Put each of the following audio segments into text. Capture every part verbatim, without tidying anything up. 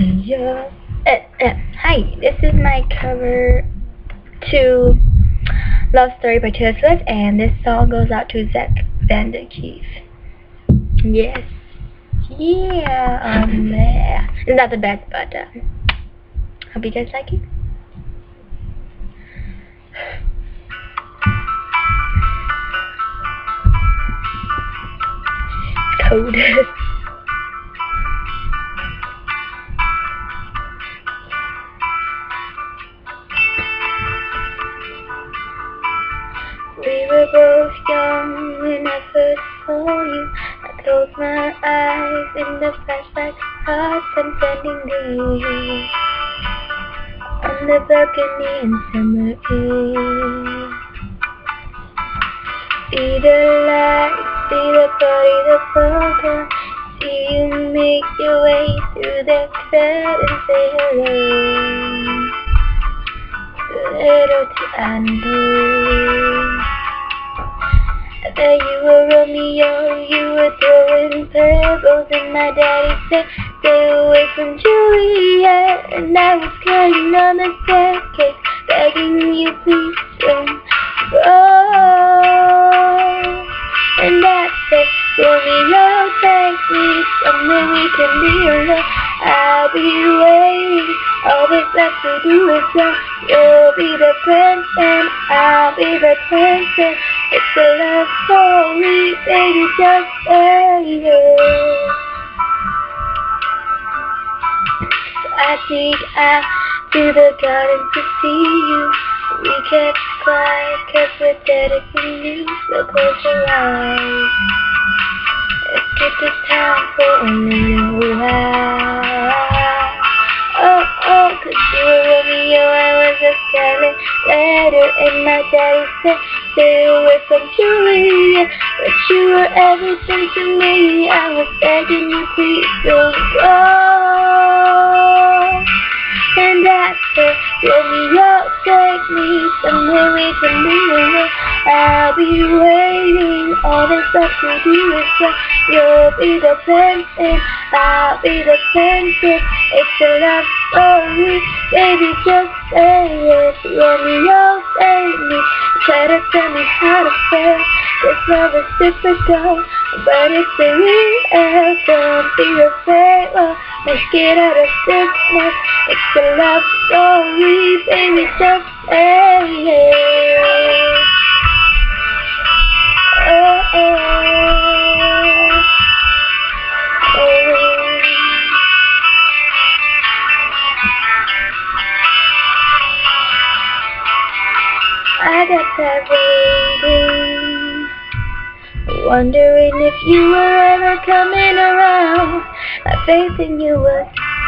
Yeah. Uh, uh, hi, this is my cover to Love Story by Taylor Swift, and this song goes out to Zachery Vandekieft. Yes. Yeah. Um, yeah. It's not the best, but uh, hope you guys like it. It's cold. We were both young when I first saw you. I closed my eyes in the flashlight, heart contending thee on the balcony in summer eve. See the lights, see the party, the photo. See you make your way through the crowd and say hello to little Tiano. That you were Romeo, you were throwing pebbles, and my daddy said, stay away from Juliet. And I was crying on the staircase, begging you please don't go. And I said, Romeo, take me somewhere we can be alone. I'll be waiting, all that's left to do is love. You'll be the prince and I'll be the princess. It's a love story, baby, just say yes. So I think I'll to the garden to see you. We kept quiet cause we're dedicating you. So close your eyes. Let's get this time for a little while. Oh, oh, cause you were Romeo, I was a scarlet letter. And my daddy said, stay away from Juliet. But you were everything to me. I was begging you, please don't go. And I said, Romeo, take me somewhere we can be alone. I'll be waiting, all that's left to do is love. You'll be the prince and I'll be the princess. It's a love story, baby, just say yes. Romeo, save me, try to tell me how to feel. This love is difficult, but it's a real. Don't be afraid, well, let's get out of this mess. It's a love story, baby, just say yes. Oh, oh, oh. I got that waiting, wondering if you were ever coming around. My faith in you was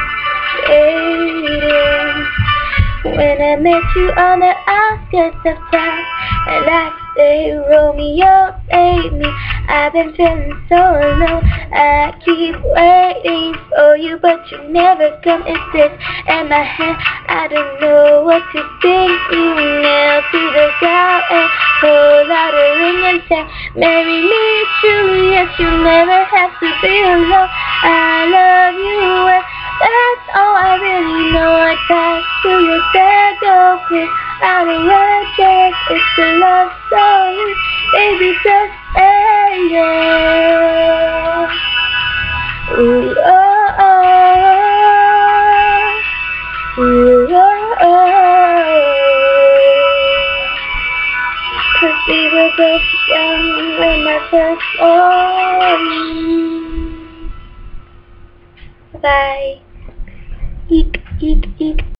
fading when I met you on the outskirts of town. And I say, Romeo, save me, I've been feeling so alone. I keep waiting for you, but you never come. It's this in my hand, I don't know what to think. You nailed to the ground and pull out a ring and say, marry me, Juliet, you never have to be alone. I love you and that's all I really know. I talk to your dad, go quick out of your chest. It's a love story, baby, just say yes. Ooh, oh, oh, ooh, oh, oh. Cause we were both young when I first saw you. Bye. Eek, eek, eek.